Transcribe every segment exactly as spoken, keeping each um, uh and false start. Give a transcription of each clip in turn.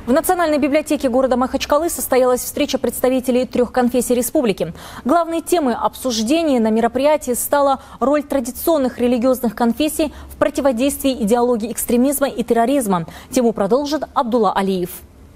В Национальной библиотеке города Махачкалы состоялась встреча представителей трех конфессий республики. Главной темой обсуждения на мероприятии стала роль традиционных религиозных конфессий в противодействии идеологии экстремизма и терроризма. Тему продолжит Абдулла Алиев.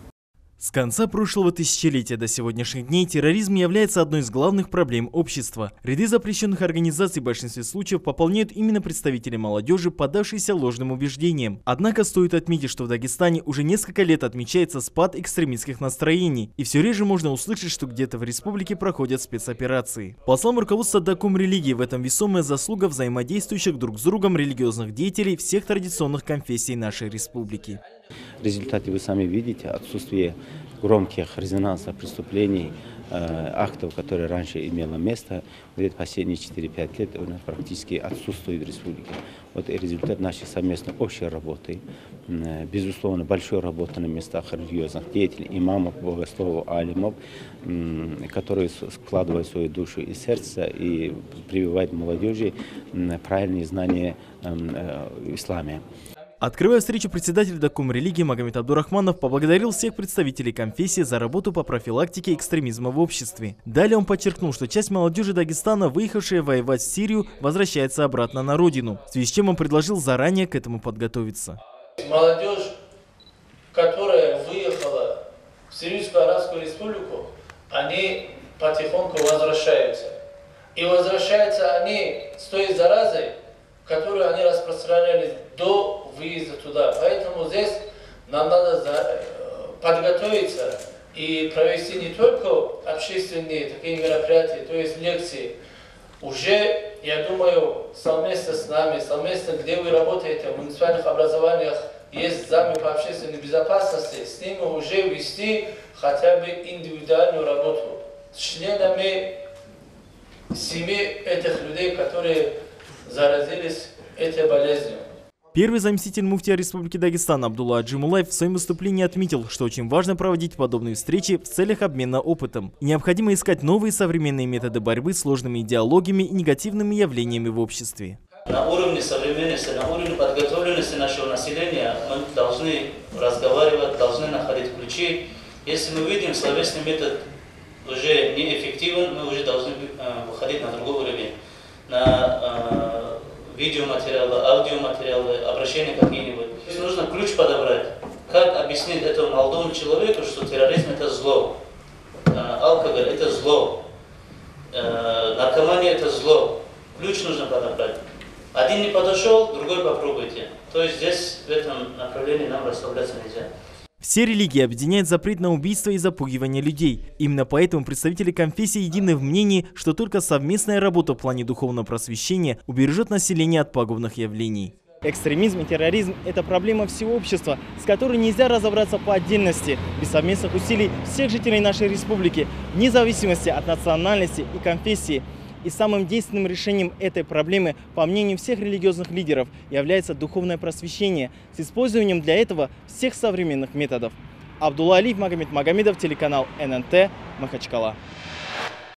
С конца прошлого тысячелетия до сегодняшних дней терроризм является одной из главных проблем общества. Ряды запрещенных организаций в большинстве случаев пополняют именно представители молодежи, поддавшиеся ложным убеждениям. Однако стоит отметить, что в Дагестане уже несколько лет отмечается спад экстремистских настроений, и все реже можно услышать, что где-то в республике проходят спецоперации. По словам руководства Даком религии, в этом весомая заслуга взаимодействующих друг с другом религиозных деятелей всех традиционных конфессий нашей республики. В результате вы сами видите отсутствие громких резонансных преступлений, э, актов, которые раньше имело место. Вот последние четыре-пять лет у нас практически отсутствует в республике. Вот и результат нашей совместной общей работы, э, безусловно, большой работы на местах религиозных деятелей, имамов, богословов, алимов, э, которые складывают свою душу и сердце и прививают молодежи э, правильные знания э, э, ислама. Открывая встречу, председатель Даком религии Магомед Абдурахманов поблагодарил всех представителей конфессии за работу по профилактике экстремизма в обществе. Далее он подчеркнул, что часть молодежи Дагестана, выехавшая воевать в Сирию, возвращается обратно на родину, в связи с чем он предложил заранее к этому подготовиться. Молодежь, которая выехала в Сирийскую Арабскую Республику, они потихоньку возвращаются. И возвращаются они с той заразой, которую они распространяли до выезда туда. Поэтому здесь нам надо подготовиться и провести не только общественные такие мероприятия, то есть лекции. Уже, я думаю, совместно с нами, совместно, где вы работаете, в муниципальных образованиях, есть замы по общественной безопасности, с ними уже вести хотя бы индивидуальную работу с членами семьи этих людей, которые заразились этой болезнью. Первый заместитель муфтия Республики Дагестан Абдулла Аджимулаев в своем выступлении отметил, что очень важно проводить подобные встречи в целях обмена опытом. И необходимо искать новые современные методы борьбы с сложными идеологиями и негативными явлениями в обществе. На уровне современности, на уровне подготовленности нашего населения мы должны разговаривать, должны находить ключи. Если мы видим, словесный метод уже неэффективен, мы уже должны выходить на другой уровень. На видеоматериалы, аудиоматериалы, обращения какие-нибудь. Нужно ключ подобрать. Как объяснить этому молодому человеку, что терроризм это зло, алкоголь это зло, наркомания это зло. Ключ нужно подобрать. Один не подошел, другой попробуйте. То есть здесь в этом направлении нам расслабляться нельзя. Все религии объединяют запрет на убийство и запугивание людей. Именно поэтому представители конфессии едины в мнении, что только совместная работа в плане духовного просвещения убережет население от пагубных явлений. Экстремизм и терроризм – это проблема всего общества, с которой нельзя разобраться по отдельности, без совместных усилий всех жителей нашей республики, вне зависимости от национальности и конфессии. И самым действенным решением этой проблемы, по мнению всех религиозных лидеров, является духовное просвещение с использованием для этого всех современных методов. Абдулла Алиев, Магомед Магомедов, телеканал эн эн тэ, Махачкала.